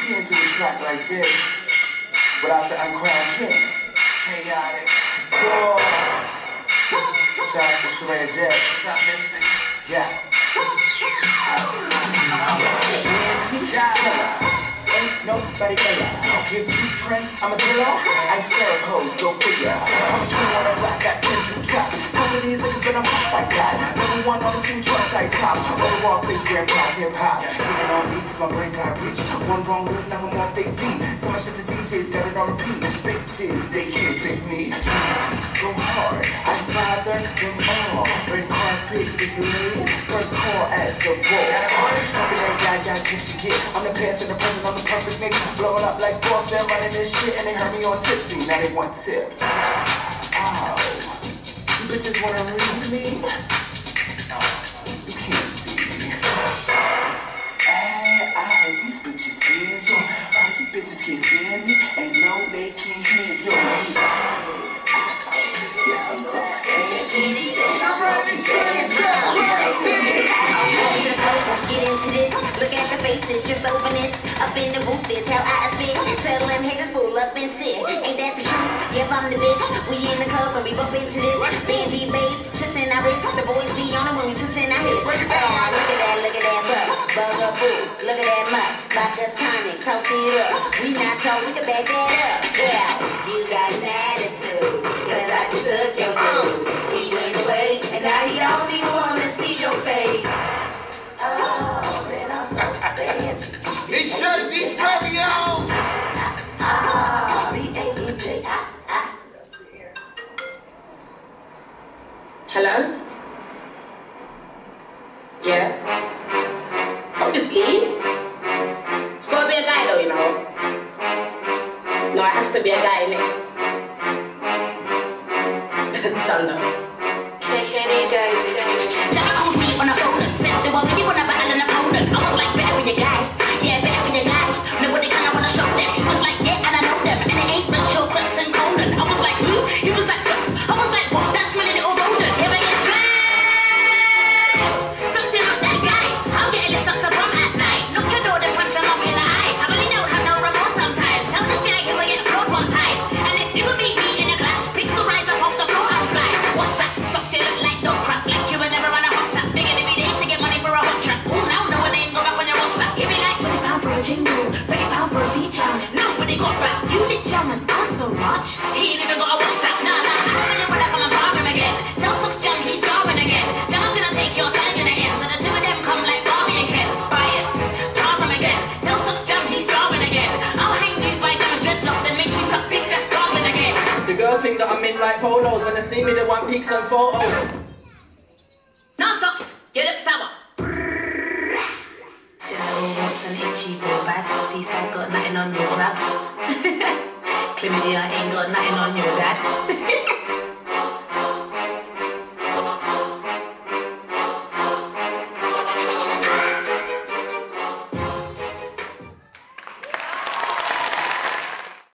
can't do a track like this without the uncrowned king. Chaotic Couture. Shout out to Sheree J. What's up, Missy? Yeah. Ain't nobody killer. Give you trends, I'm a killer. I scare hoes, go figure. I'm a screw on a block, got 10 to chop. Cause of these niggas been a box like that. Number one on the scene, trucks like top. Overall face, grandpa's hip hop. Singing on me, cause my brain got reach. One wrong move, now I'm off their feet. So much shit the DJs got it on repeat. Bitches, they can't take me. Go hard, I father them all. Red carpet is laid. First call at the wall. Talking that guy, you get. I'm the past and the present, I'm the perfect nigga. Blowing up like boss, they're running this shit. And they heard me on Tipsy, now they want tips. Oh, you bitches wanna read me? You can't see me. Hey, I heard these bitches handle. These bitches can't stand me. And no, they can't handle me. Yes, I'm so edgy. Get into this, look at the faces, just open this. Up in the booth, this how I spit. Tell them haters pull up and sit. Ain't that the truth? Yep, I'm the bitch. We in the club and we bump into this. Baby, babe, twisting our wrists. The boys be on them when we twisting our hips. Look at that butt. Bugaboo, look at that mutt. Like a tonic, toast it up. We not told, we can back that up. Yeah, you got an attitude, cause I just took your food. He went away, and now he don't even wanna see your face. Oh, man, I'm so bad. This shirt is very on. Hello? Yeah? Obviously. It's gotta be a guy though, you know. No, it has to be a guy, innit? Don't know. Never called me on a phone and said the one when you wanna battle an opponent. I was like, better with your guy. Yeah, better with your guy. Nobody kinda wanna show them. He was like, yeah, and I know them. And it ain't Rachel, Crooks and Conan. I was like, who? He was like, Stocks. I was like, what? That smelly little rodent. Here I is flat. Stop still up that guy. I'm getting lit up to rum at night. Look at all the punch I'm up in the eye. I really don't have no remorse sometimes. Tell this guy he will get floored one time. And if you would beat me in a clash, pixel rise up off the floor and fly. What's that? Stop still look like dog crap. Like you would never run a hot tap. Begging every day to get money for a hot trap. Ooh, now no one ain't go back on your WhatsApp. Give me like £20 for a jingle, £30 for a feature. Nobody got back. You did jammers, not so much. He ain't even got a watch that. Nah, I don't really wanna come and bar him again. Tell Fox Jam he's jarring again. Jammer's gonna take your side in the end. So the two of them come like Barbie and Ken. Buy it, bar him again. Tell Fox Jam he's jarring again. I'll hang you by Jammer's dreadlock, then make you suck big that's Barbie again. The girls think that I'm in like polos. When they see me, they want pics and photos. No socks, you look sour. What's an itchy boy bags? Seaside got nothing on your grabs. Chlamydia ain't got nothing on your dad.